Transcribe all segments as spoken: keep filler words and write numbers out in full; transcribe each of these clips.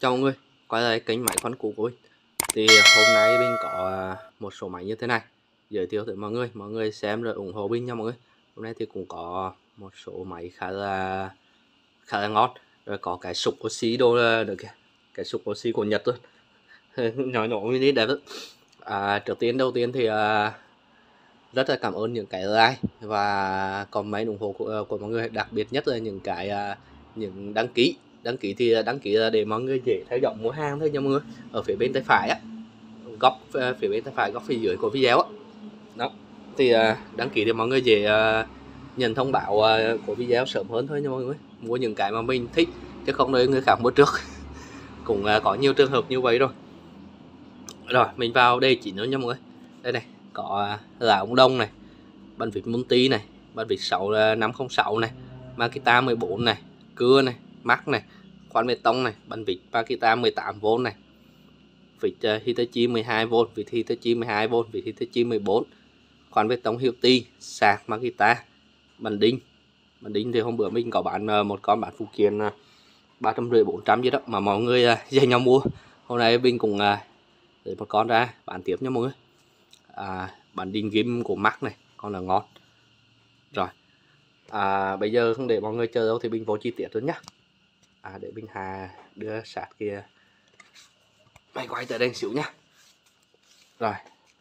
Chào mọi người, quay lại kênh máy khoan cũ của mình. Thì hôm nay mình có một số máy như thế này giới thiệu tới mọi người, mọi người xem rồi ủng hộ mình nha mọi người. Hôm nay thì cũng có một số máy khá là khá là ngon, rồi có cái sục oxy đồ nữa kìa, cái sục oxy của Nhật luôn. Nhỏ nhỏ mini đẹp lắm. À, trước tiên đầu tiên thì à, rất là cảm ơn những cái like và comment ủng hộ của, của mọi người, đặc biệt nhất là những cái à, những đăng ký đăng ký thì đăng ký là để mọi người dễ theo dõi mua hàng thôi nha mọi người. Ở phía bên tay phải á, góc phía bên tay phải góc phía dưới của video á, đó thì à, đăng ký để mọi người dễ à, nhận thông báo à, của video sớm hơn thôi nha mọi người, mua những cái mà mình thích chứ không để người khác mua trước. Cũng à, có nhiều trường hợp như vậy rồi. Rồi mình vào đây chỉ nữa nha mọi người. Đây này, có là ông đông này, bàn vịt multi này, bàn vịt sáu năm không sáu này, Makita mười bốn này, cưa này, mắc này, khoan bê tông này, bàn vịt Makita mười tám vôn này, vịt uh, Hitachi mười hai vôn, vịt Hitachi mười hai vôn, vịt Hitachi mười bốn, khoan bê tông Hilti, sạc Makita, bàn đinh. Bàn đinh thì hôm bữa mình có bán uh, một con bán phụ kiện uh, ba trăm rưỡi bốn trăm gì đó mà mọi người uh, dành nhau mua. Hôm nay mình cũng uh, để một con ra bán tiếp nha mọi người. À, bản đinh ghim của Mac này con là ngon rồi. À, bây giờ không để mọi người chờ đâu thì mình vô chi tiết luôn nhá. À, để mình hà đưa sát kia mày quay tới đây xíu nhá. Rồi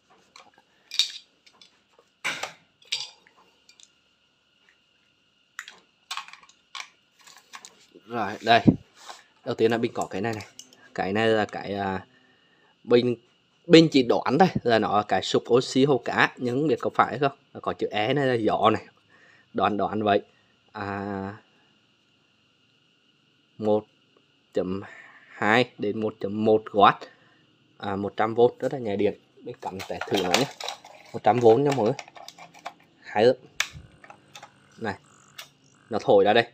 rồi đây, đầu tiên là mình có cái này này, cái này là cái à, mình mình chỉ đoán đây là nó là cái sục oxy hồ cá, nhưng không biết có phải không, nó có chữ E này là gió này, đoán đoán vậy. À, một chấm hai đến một chấm một W, à, một trăm vôn, rất là nhạy điện. Mình cắm test thử nó nhé. một trăm vôn nha mọi người, hay lắm này, nó thổi ra đây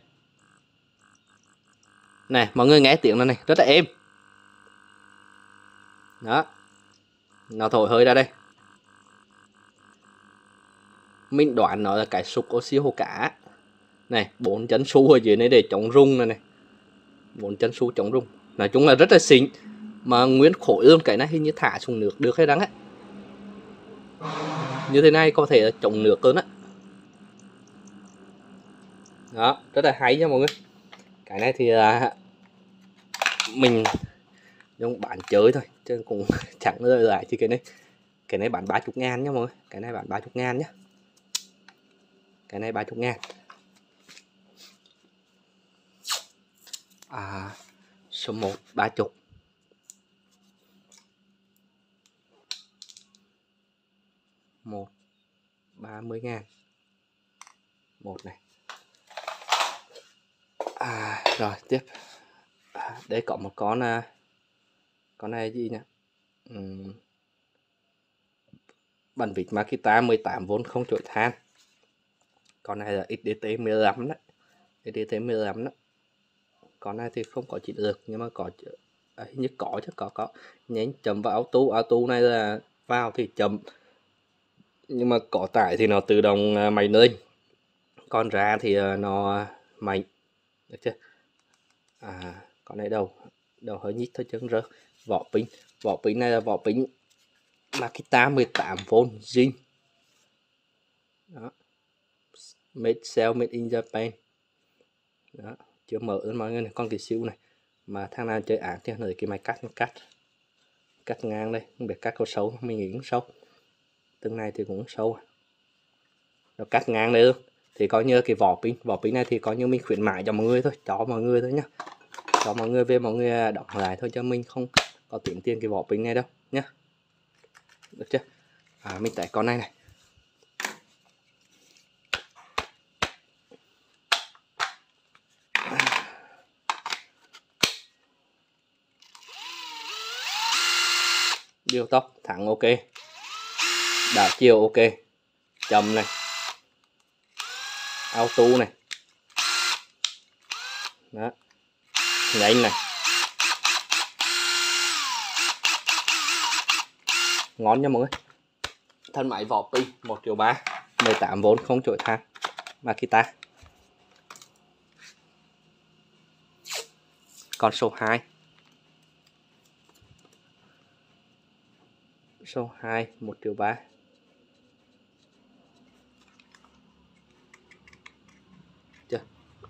này, mọi người nghe tiếng nó này rất là êm đó, nó thổi hơi ra đây. Mình đoán nó là cái sục oxy hồ cá này, bốn chân su ở dưới này để chống rung này này, bốn chân su chống rung, nói chung là rất là xịn mà nguyên khối luôn. Cái này hình như thả xuống nước được hay đắng ấy, như thế này có thể là chống nước luôn á. Đó, rất là hay nha mọi người. Cái này thì là mình dùng bán chơi thôi chứ cũng chẳng rơi lại chứ. Cái này cái này bán ba mươi ngàn nha mọi người, cái này bán ba mươi ngàn nhá, cái này ba mươi ngàn. À, số một ba mươi, một ba mươi ngàn một này. À, rồi tiếp à, đây có một con à, con này gì nhỉ, uhm, bản vịt Makita mười tám vôn không chổi than. Con này là ích đê tê mười lăm đấy, ích đê tê mười lăm đó. Con này thì không có chỉ lực nhưng mà có à, hình như có chứ, có có nhánh chậm vào auto. Auto này là vào thì chậm nhưng mà có tải thì nó tự động mạnh lên, còn ra thì nó mạnh, được chưa? À, con này đầu đầu hơi nhít thôi chứ rớt. Vỏ pin, vỏ pin này là vỏ pin Makita mười tám vôn zin đó, made sell made in Japan đó, chưa mở lên mọi người này. Con kỳ siêu này mà thằng nào chơi ảng thì nơi cái máy cắt cắt cắt ngang đây, không biết cắt có sâu, mình nghĩ cũng sâu, từng này thì cũng sâu, nó cắt ngang đây luôn. Thì coi như cái vỏ pin vỏ pin này thì coi như mình khuyến mãi cho mọi người thôi, cho mọi người thôi nhá, cho mọi người về mọi người đóng lại thôi, cho mình không có tính tiền cái vỏ pin này đâu nhá, được chưa? À, mình tải con này này, điều tốc thẳng ok, đảo chiều ok, chậm này, auto này đó, nhanh này, ngon nha mọi người. Thân máy vỏ pin một triệu ba, mười tám vôn không chổi than Makita. Con số hai, Số hai một triệu ba. Chưa?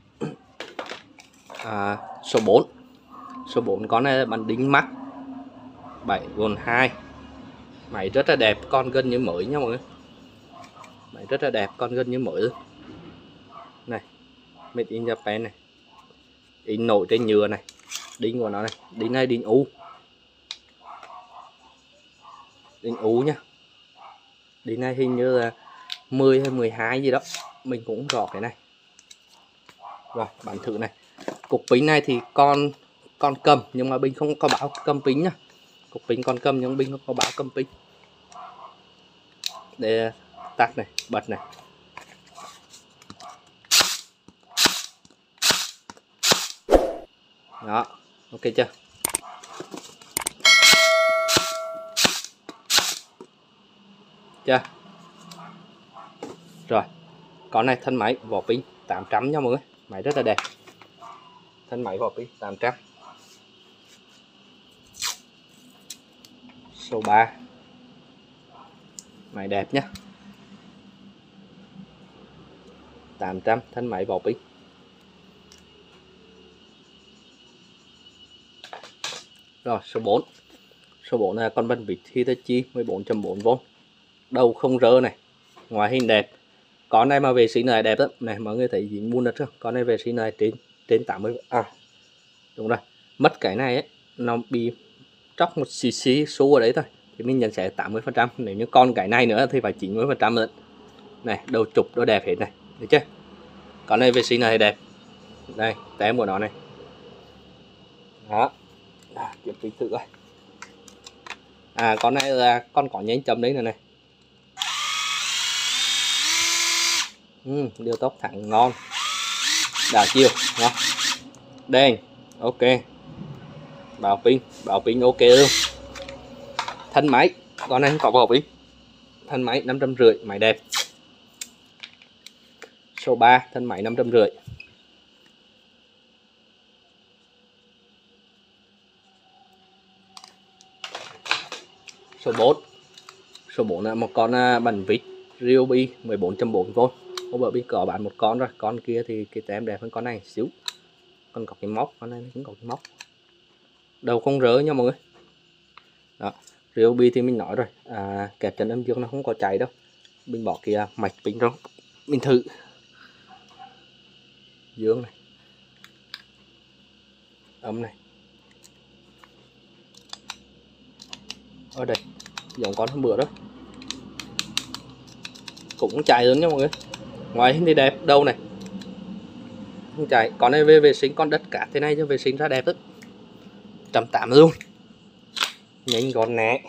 À, số bốn. Số bốn con này bản đính mắt bảy vôn hai. Máy rất là đẹp, con gần như mới nha mọi người. Máy rất là đẹp, con gần như mới luôn. Này, made in Japan này. Đính nổi trên nhựa này. Đính của nó này, đính này đính U. Đính U nha. Đính này hình như là mười hay mười hai gì đó, mình cũng không rõ cái này. Rồi, bản thử này. Cục pính này thì con con cầm nhưng mà Bình không có báo cầm pính nhá. Cục pính con cầm nhưng Bình không có báo cầm pính. Để tắt này, bật này. Đó, ok chưa? Chưa? Rồi, con này thân máy vỏ pin tám trăm nha mọi người. Máy rất là đẹp. Thân máy vỏ pin tám trăm. Số ba. Máy đẹp nhá. tám trăm thân máy vỏ pin. Rồi, số bốn. Số bốn là con bân vịt Hitachi mười bốn chấm bốn vôn. Đầu không rơ này. Ngoại hình đẹp. Con này mà vệ sinh này đẹp lắm. Này mọi người thấy dính bùn đất không? Con này vệ sinh này trên trên tám mươi. À. Đúng rồi. Mất cái này ấy, nó bị tróc một xí xí số ở đấy thôi. Thì mình nhận sẽ tám mươi phần trăm. Nếu như con cái này nữa thì phải chín mươi phần trăm nữa. Này, đầu trục nó đẹp hết này. Được chưa? Con này vệ sinh này đẹp. Đây, tem của nó này. Đó. À, kiểm tra thử coi. À, con này là con có nhánh chấm đấy này này. Ừ, điều tốc thẳng ngon. Đảo chiều, ngon. Đèn, ok. Bảo pin, bảo pin ok luôn. Thân máy, con này không có bảo pin. Thân máy năm trăm rưỡi, máy đẹp. Số ba, thân máy năm trăm rưỡi. Số bốn. Số bốn là một con bản vít Ryobi mười bốn chấm bốn vôn. Hôm bữa mình có bán một con rồi, con kia thì cái tem đẹp hơn con này xíu. Con có cái móc, con này cũng có cái móc. Đầu không rỡ nha mọi người. Đó, Ryobi thì mình nói rồi, à, kẹp chân âm dương nó không có cháy đâu. Mình bỏ kia mạch pin rồi, mình thử. Dương này, âm này. Ở đây, giống con hôm bữa đó. Cũng chạy luôn nha mọi người. Ngoài hình thì đẹp, đâu này không chạy. Con này về vệ sinh con đất cát thế này cho vệ sinh ra đẹp lắm. một trăm tám mươi luôn. Nhanh gọn nè.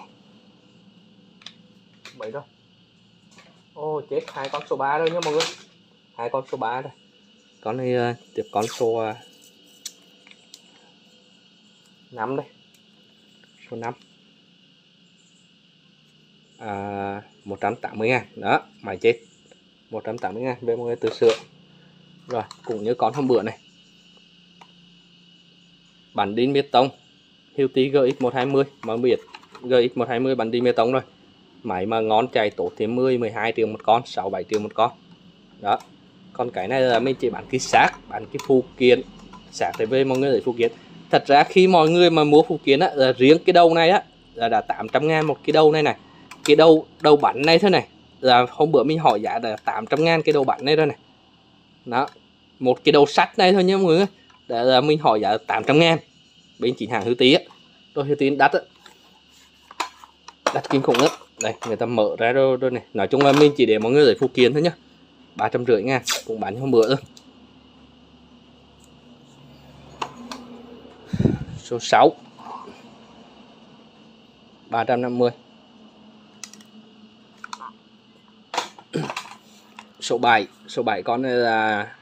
Vậy đó. Ô chết, hai con số ba rồi nha mọi người. Hai con số ba rồi. Con này uh, tiếp con số uh, năm đây. Số năm. À, một trăm tám mươi ngàn. Đó, máy chết. một trăm tám mươi ngàn về mọi người tự sửa. Rồi, cũng như con hôm bữa này. Bản đinh bê tông Hilti G X một hai mươi. Mọi người biết G X một hai mươi bản đinh bê tông rồi. Máy mà ngon chạy tốt thì mười mười hai triệu một con, sáu bảy triệu một con. Đó. Còn cái này là mình chỉ bán cái xác, bán cái phụ kiện. Xác thì về mọi người lấy phụ kiện. Thật ra khi mọi người mà mua phụ kiện á, là riêng cái đầu này á là đã tám trăm ngàn một cái đầu này này. Cái đầu đầu bắn này thế này là hôm bữa mình hỏi giá là tám trăm ngàn cái đầu bắn này thôi này. Đó. Một cái đầu sắt này thôi nha mọi người. Đó là mình hỏi giá là tám trăm ngàn. Bên chỉ hàng Hilti á. Rồi Hilti đắt á. Đắt kinh khủng lắm. Đây, người ta mở ra rồi, rồi này. Nói chung là mình chỉ để mọi người lấy phụ kiện thôi nhá. ba trăm rưỡi ngàn, cũng bán hôm bữa thôi. Số sáu. ba trăm năm mươi. Số bảy, số bảy con này là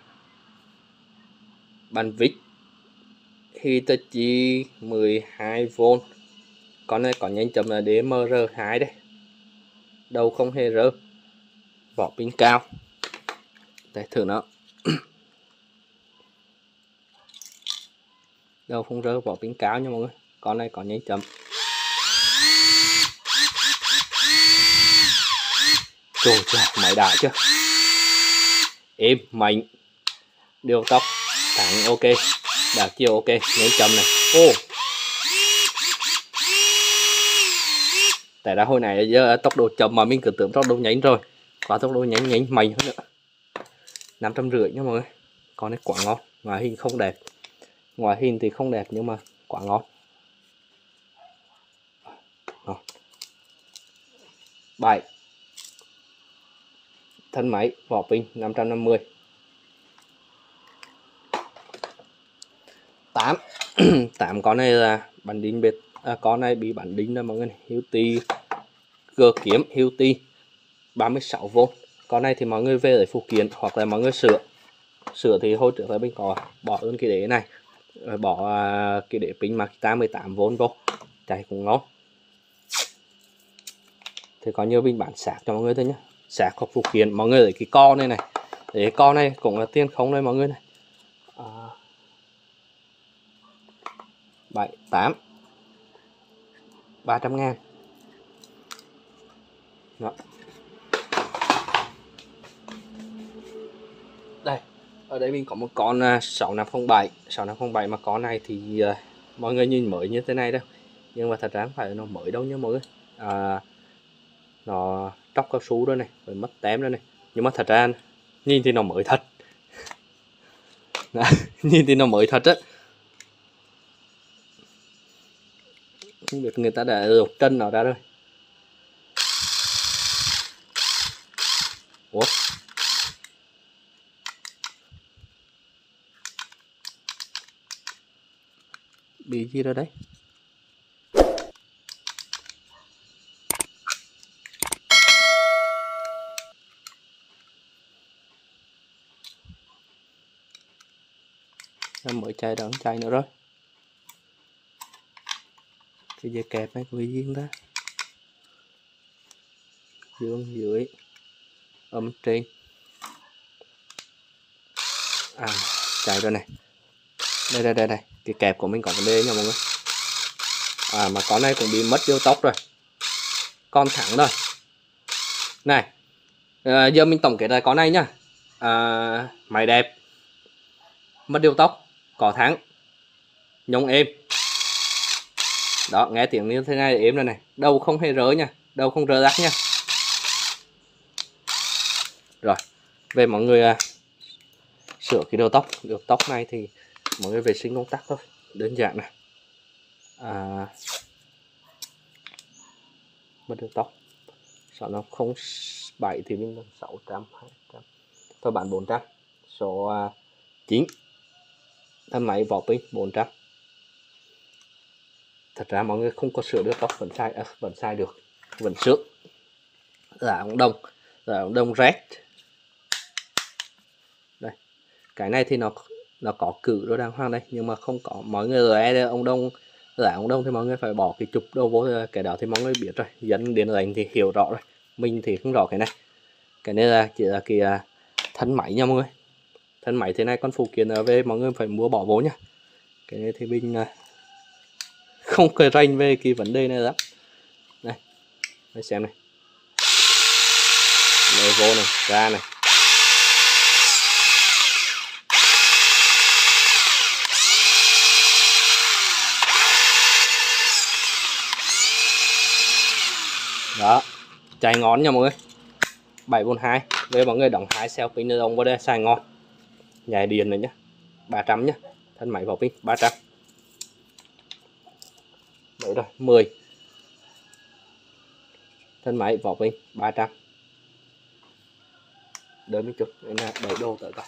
bản vít Hitachi mười hai vôn. Con này có nhanh chấm là D M R hai đây. Đầu không hề rơ. Vỏ pin cao. Để thử nó. Đầu không rơ, vỏ pin cao nha mọi người. Con này có nhanh chấm. Trời trời, máy đã chưa? Êm, mạnh, điều tốc, thẳng ok, đảo chiều ok, nhấn chậm này. Ô, tại ra hồi này giờ tốc độ chậm mà mình cứ tưởng tốc độ nhanh rồi, quá tốc độ nhanh nhanh mạnh hơn nữa. Năm trăm rưỡi nha mọi người, con này quá ngon, ngoại hình không đẹp, ngoại hình thì không đẹp nhưng mà quá ngon. Bảy, thân máy vỏ pin năm trăm năm mươi. Tám, tám con này là bắn đinh biệt, à, con này bị bắn đinh là mọi người, Hilti cưa kiếm Hilti ba mươi sáu vôn. Con này thì mọi người về để phụ kiện hoặc là mọi người sửa. Sửa thì hồi trước là mình có bỏ luôn cái đế này, rồi bỏ uh, cái đế pin Makita mười tám vôn vô, chạy cũng ngon. Thì có nhiều mình bán sạc cho mọi người thôi nhé, sạc hoặc phụ kiện. Mọi người lấy cái con này này, để con này cũng là tiền không đây mọi người này. À, bảy, tám, ba trăm ngàn. Đó. Đây, ở đây mình có một con uh, sáu năm không bảy. sáu năm không bảy mà con này thì uh, mọi người nhìn mới như thế này đâu, nhưng mà thật ra không phải nó mới đâu nha mọi người. À, nó tróc cao su rồi này, rồi mất tém rồi này, nhưng mà thật ra nhìn thì nó mới thật. Đó, nhìn thì nó mới thật á. Không biết người ta đã lột chân nó ra rồi. Ủa, bị gì rồi đấy? Em mới chạy đó, chạy nữa rồi. Cái dây kẹp này có cái gì không ta? Dương dưới, âm trên. À, chạy rồi này. Đây đây đây đây, cái kẹp của mình có vấn đề nha mọi người. À mà con này cũng bị mất điều tốc rồi. Con thẳng rồi. Này, à, giờ mình tổng kết lại con này nhá. À, máy đẹp, mất điều tốc, có thắng, nhông êm. Đó, nghe tiếng như thế này êm rồi này, đầu không hề rỡ nha, đầu không rỡ rắc nha. Rồi, về mọi người à, sửa cái đầu tóc, đầu tóc này thì mọi người vệ sinh công tắc thôi, đơn giản này. À, mất đầu tóc, số nó không bảy thì mình sáu trăm, hai trăm, thôi bán bốn trăm. Số à, chín, thân máy vỏ pin bốn trăm. Thật ra mọi người không có sửa được tóc vẫn sai, à, vẫn sai được, vẫn sửa. Là ống đồng, là ống đồng red. Đây, cái này thì nó nó có cử đôi đàng hoàng đây, nhưng mà không có. Mọi người rồi ông đông là ông đông thì mọi người phải bỏ cái chụp đầu vô, cái đó thì mọi người biết rồi, dẫn đến lệnh thì hiểu rõ rồi, mình thì không rõ cái này. Cái này là chỉ là cái thân máy nha mọi người. Thân máy thế này con phụ kiện ở về mọi người phải mua bỏ vô nhá. Cái này thì mình không cười rành về cái vấn đề này lắm. Đây, đây xem này, đây vô này, ra này. Đó, chạy ngon nha mọi người. Bảy bốn hai, về mọi người đóng hai cell pin đồng vào đây xài ngon. Nhảy điện này nhá, ba trăm nhá. Thân máy vào pin ba trăm. Đấy rồi, mười. Thân máy vào pin ba trăm. Đợi một chút, để là đẩy đồ tới coi.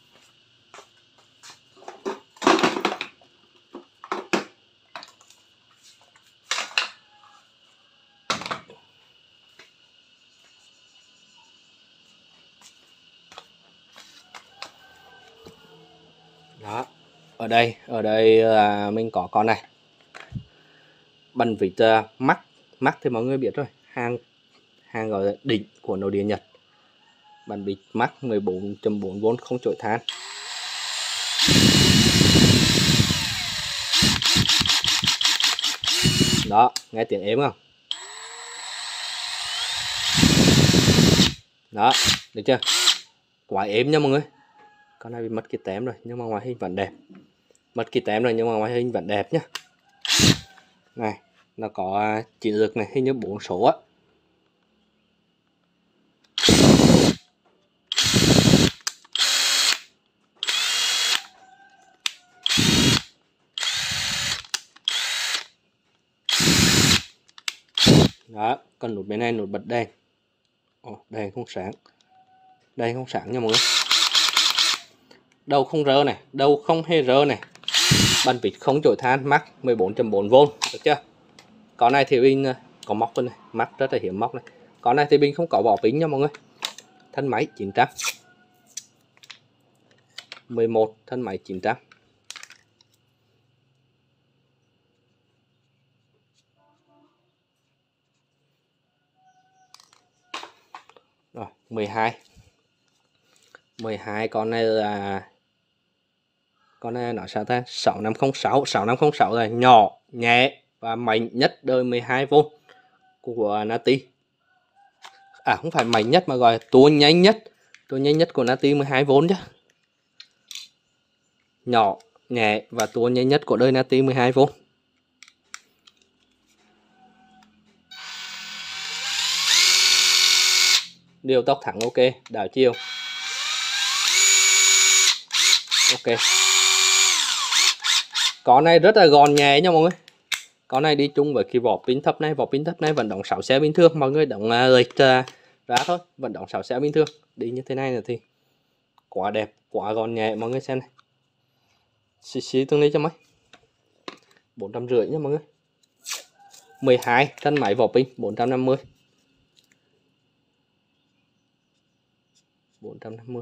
Đó, ở đây ở đây là mình có con này, bắn vít uh, Max. Max thì mọi người biết rồi, hàng hàng gọi là đỉnh của nội địa Nhật. Bắn vít Max mười bốn chấm bốn vôn không chổi than. Đó, nghe tiếng êm không? Đó, được chưa? Quá êm nha mọi người. Con này bị mất cái tém rồi nhưng mà ngoại hình vẫn đẹp. Mất cái tém rồi nhưng mà ngoại hình vẫn đẹp nhá. Này, nó có chỉ lực này, hình như bốn số á. Đó, còn nút bên này nút bật đèn. Ồ, đèn không sáng. Đèn không sáng nha mọi người. Đầu không rơ này, đầu không hề rơ này. Bàn vít không chổi than, mắc mười bốn chấm bốn vôn, được chưa? Con này thì pin có móc này, mắc rất là hiếm móc này. Con này thì pin không có vỏ pin nha mọi người. Thân máy chín trăm. mười một, thân máy chín trăm. Rồi, mười hai. mười hai, con này là con này nói sao ta? sáu năm không sáu, sáu năm không sáu là nhỏ, nhẹ và mạnh nhất đời mười hai vôn của Nati. À không phải mạnh nhất mà gọi tua nhanh nhất. Tua nhanh nhất của Nati mười hai vôn chứ. Nhỏ, nhẹ và tua nhanh nhất của đời Nati mười hai vôn. Điều tốc thẳng ok, đảo chiều. Ok. Con này rất là gọn nhẹ nha mọi người. Con này đi chung với cái vỏ pin thấp này, vỏ pin thấp này vẫn đóng sáu xe bình thường, mọi người đóng lệch uh, ra thôi, vẫn đóng sáu xe bình thường. Đi như thế này là thì quá đẹp, quá gọn nhẹ mọi người xem này. Xí xí tương lý cho mấy. bốn trăm rưỡi nha mọi người. mười hai, thân máy vỏ pin bốn trăm năm mươi. bốn trăm năm mươi.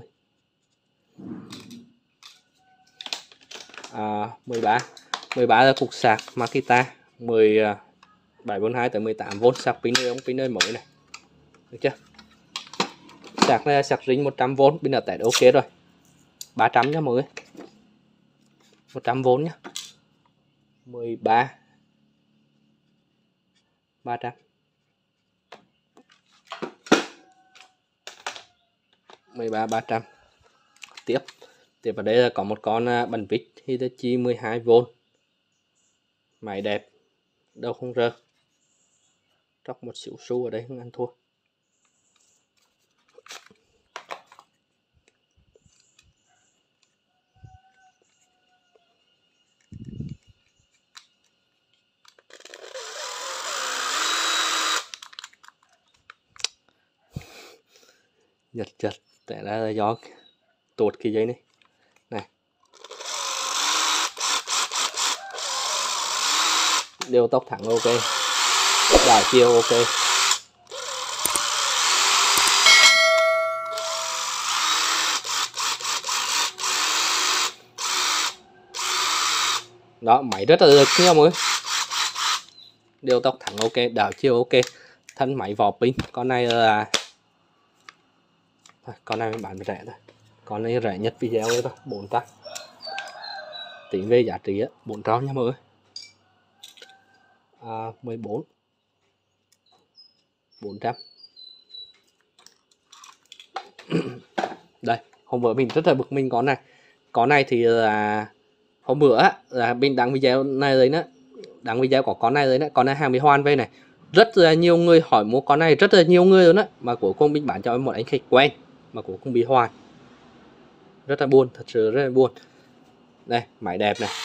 À, mười ba. mười ba là cục sạc Makita mười bảy bốn hai tới mười tám vôn, sạc pin ơi ông pin ơi mới này. Được chưa? Sạc này là sạc ring một trăm vôn, pin là test ok rồi. ba trăm nha mọi người. một trăm vôn nhá. mười ba. ba trăm. mười ba ba trăm. Tiếp. Tiếp vào đây là có một con bánh vít Hitachi mười hai vôn. Máy đẹp, đâu không rơ. Tróc một xíu xu ở đây không ăn thua. Giật giật, tại ra là do tuột cái dây này. Này. Điều tốc thẳng ok. Đảo chiều ok. Đó, máy rất là lực nha mọi người. Điều tốc thẳng ok, đảo chiều ok. Thân máy vỏ pin, con này là con này bán rẻ thôi. Con này rẻ nhất video thôi, bốn trăm. Tính về giá trị á, bốn trăm nha mọi người. À, mười bốn. bốn trăm. Đây, hôm bữa mình rất là bực mình con này. Con này thì là hôm bữa á, là mình đăng video này rồi đó. Đăng video có con này rồi đó, con này hàng bị hoàn về này. Rất là nhiều người hỏi mua con này, rất là nhiều người rồi đó. Mà cuối cùng mình bán cho một anh khách quen mà cuối cùng bị hoàn. Rất là buồn, thật sự rất là buồn. Đây, máy đẹp này.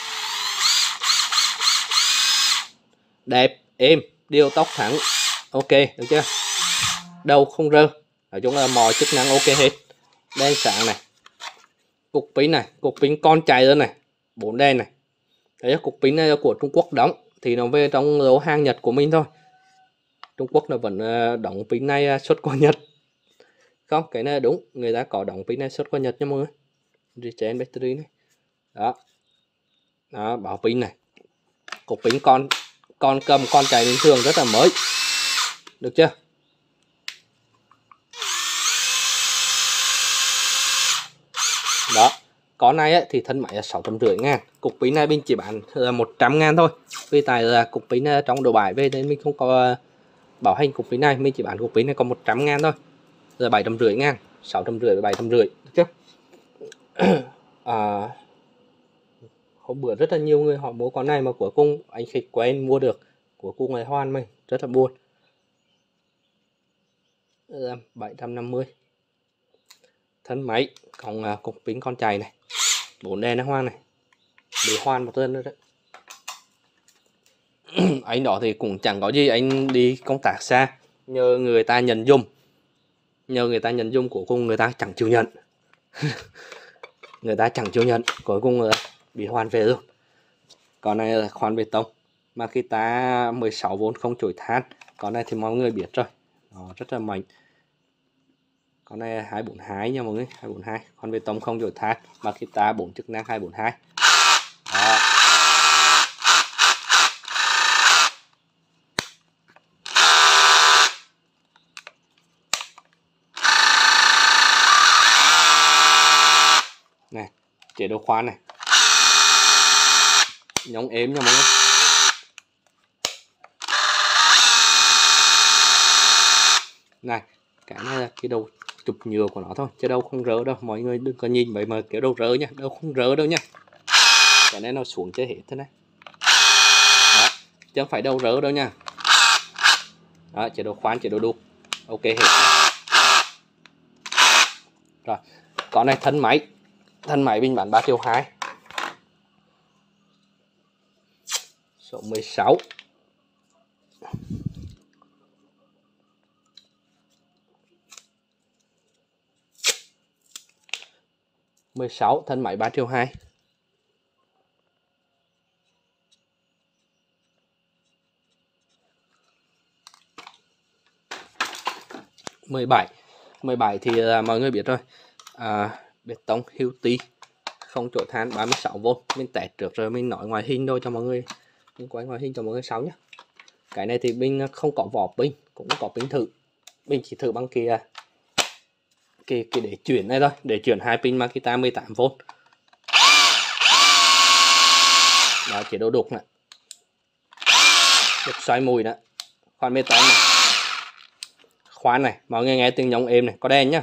Đẹp, êm, điều tốc thẳng. Ok, được chưa? Đầu không rơ. Nói chung là mọi chức năng ok hết. Đèn sáng này. Cục pin này, cục pin con chạy rồi này. Bốn đèn này. Đấy, cục pin này là của Trung Quốc đóng. Thì nó về trong lô hàng Nhật của mình thôi. Trung Quốc nó vẫn đóng pin này xuất qua Nhật. Không, cái này đúng. Người ta có đóng pin này xuất qua Nhật nha mọi người. Recharge battery này. Đó. Đó, bảo pin này. Cục pin con con cầm con chạy bình thường rất là mới. Được chưa? Đó. Con này ấy, thì thân máy là sáu trăm rưỡi ngàn. Cục pin này mình chỉ bán là một trăm ngàn thôi. Vì tại là cục pin trong đồ bài về nên mình không có bảo hành cục pin này. Mình chỉ bán cục pin này còn một trăm ngàn thôi. là bảy trăm rưỡi ngàn, sáu trăm rưỡi với bảy trăm rưỡi, được chưa? À, hôm bữa rất là nhiều người họ mua con này mà cuối cùng anh Khịch quen mua được, cuối cùng lại hoan mình rất là buồn. bảy trăm năm mươi, thân máy còn à, cục pin con chày này, bốn đèn nó hoang này, bị hoan một tên nữa đấy. Anh đó thì cũng chẳng có gì, anh đi công tác xa, nhờ người ta nhận dùm, nhờ người ta nhận dùm, cuối cùng người ta chẳng chịu nhận. Người ta chẳng chịu nhận, cuối cùng là bị hoan về luôn. Con này là khoan bê tông Makita mười sáu vôn không chổi than. Con này thì mọi người biết rồi, nó rất là mạnh. Con này hai bốn hai nha mọi người, hai bốn hai, khoan bê tông không chổi than, Makita bốn chức năng hai bốn hai. Đó. Này, chế độ khoan này, nhống êm nha mọi người. Này, cái này là cái đầu chụp nhựa của nó thôi, chứ đâu không rỡ đâu, mọi người đừng có nhìn vậy mà kiểu đâu rỡ nha, đâu không rỡ đâu nha. Cái này nó xuống chơi hết thế này. Đó, chứ không phải đâu rỡ đâu nha. Đó, chế độ khoan, chế độ đục, ok hết. Rồi, con này thân máy, thân máy mình bán ba triệu hai. Số mười sáu. mười sáu, thân máy ba triệu hai. mười bảy, mười bảy thì uh, mọi người biết rồi. À, bê tông Hilti không chổi than ba mươi sáu vôn. Mình test trước rồi mình nói ngoài hình thôi cho mọi người, mình quay ngoài hình cho mọi người sau nhé. Cái này thì mình không có vỏ pin, cũng có pin thử, mình chỉ thử bằng kia cái cái để chuyển này thôi, để chuyển hai pin Makita mười tám vôn. Đó, chế độ đục này, được xoay mùi đó, khoan bê tông này, khoan này, mọi người nghe tiếng nhống êm này, có đèn nhá.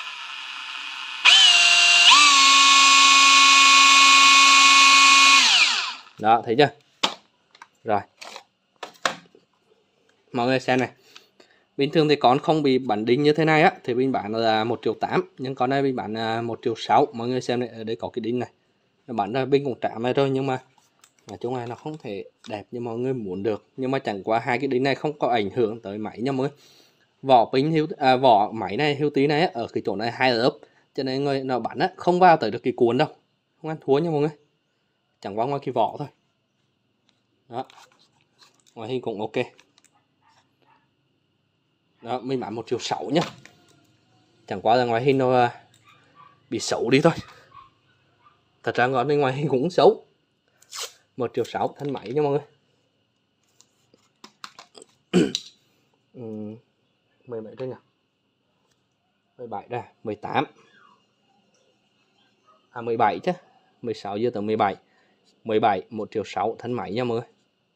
Đó, thấy chưa? Rồi, mọi người xem này, bình thường thì con không bị bắn đinh như thế này á thì mình bán là một triệu tám, nhưng con này mình bán một triệu sáu. Mọi người xem này, ở đây có cái đinh này, nó bắn ra bên cũng chạm này thôi, nhưng mà nói chung là nó không thể đẹp như mọi người muốn được. Nhưng mà chẳng qua hai cái đinh này không có ảnh hưởng tới máy nha mọi người. Vỏ pin hiếu à, vỏ máy này Hilti này á, ở cái chỗ này hai lớp, cho nên người nó bắn á không vào tới được cái cuốn đâu, không ăn thua nha mọi người, chẳng qua ngoài cái vỏ thôi. Đó, ngoại hình cũng ok. Đó, mình bán một triệu sáu nhá, chẳng qua là ngoại hình nó bị xấu đi thôi, thật ra ngọn bên ngoài hình cũng xấu. Một triệu sáu, thân máy nha mọi người. ừ, mười bảy thôi nhỉ, mười bảy ra, mười tám, à mười bảy chứ, mười sáu giờ tới mười bảy, mười bảy, một triệu sáu, thân máy nha mọi người.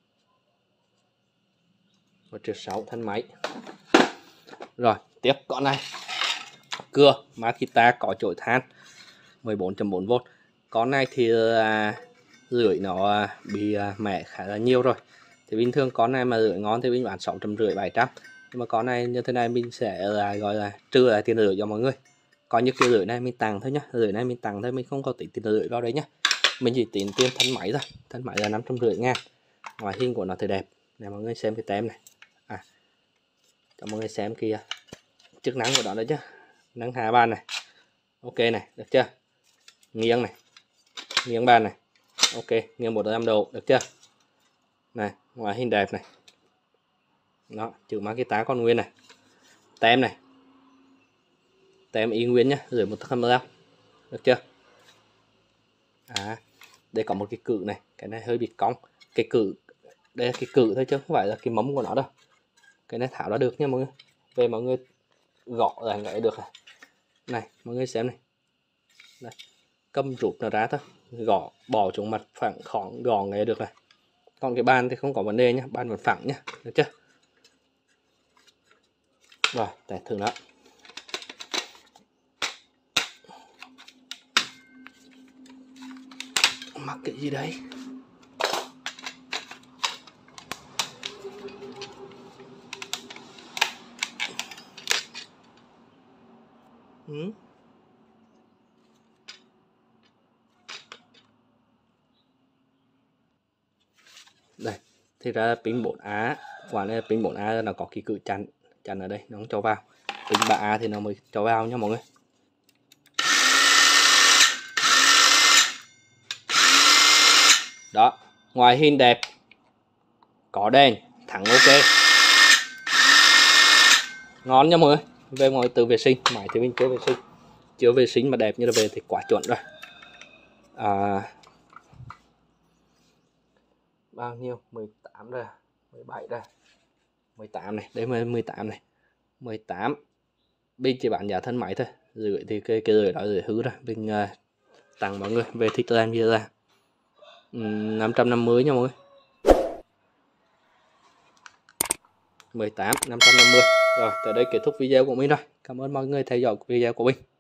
Một triệu sáu, thân máy. Rồi, tiếp con này, cưa Makita có chổi than mười bốn chấm bốn vôn. Con này thì à, lưỡi nó à, bị à, mẻ khá là nhiều rồi. Thì bình thường con này mà lưỡi ngon thì mình bán sáu trăm rưỡi, bảy trăm. Nhưng mà con này như thế này mình sẽ là gọi là trừ lại tiền lưỡi cho mọi người. Còn như cái lưỡi này mình tặng thôi nhá, lưỡi này mình tặng thôi, mình không có tính tiền lưỡi vào đấy nhá. Mình chỉ tính tiền thân máy thôi, thân máy là năm trăm rưỡi ngàn. Ngoại hình của nó thì đẹp. Để mọi người xem cái tem này. À, cho mọi người xem kia chức năng của nó đấy chứ. Nâng hạ bàn này, ok này, được chưa? Nghiêng này, nghiêng bàn này, ok, nghiêng một trăm tám mươi độ, được chưa? Này, ngoại hình đẹp này. Đó, chữ Makita còn nguyên này. Tem này, tem y nguyên nhá, dưới một trăm lăm, được chưa? À, đây có một cái cự này, cái này hơi bị cong. Cái cự, đây là cái cự thôi chứ không phải là cái móng của nó đâu. Cái này tháo ra được nha mọi người. Về mọi người gõ lại cái được này. Này, mọi người xem này. Đây, cầm rút nó ra thôi, gõ bỏ xuống mặt phẳng khoảng gõ nghe được này. Còn cái bàn thì không có vấn đề nhá, bàn vẫn phẳng nhá, được chưa? Rồi, để thử nó. Mắc cái gì đấy? Ừ. Đây, thì ra pin bốn A, quả này pin bốn A nó có cái cự chặn chặn ở đây, nó không cho vào. Pin ba A thì nó mới cho vào nha mọi người. Đó, ngoại hình đẹp, có đèn, thẳng ok, ngon nha mọi người. Về mọi từ vệ sinh, máy thì mình chưa vệ sinh, chưa vệ sinh mà đẹp như là về thì quá chuẩn rồi. À, bao nhiêu? mười tám rồi, mười bảy rồi, mười tám này, đây mới mười tám này, mười tám. Bên chỉ bán giá thân máy thôi, rưỡi thì cái cái rưỡi đó rưỡi hư rồi. Bên uh, tặng mọi người về thích làm gì ra. uhm, năm trăm năm mươi nha mọi người. mười tám năm trăm năm mươi. Rồi tới đây kết thúc video của mình rồi. Cảm ơn mọi người theo dõi video của mình.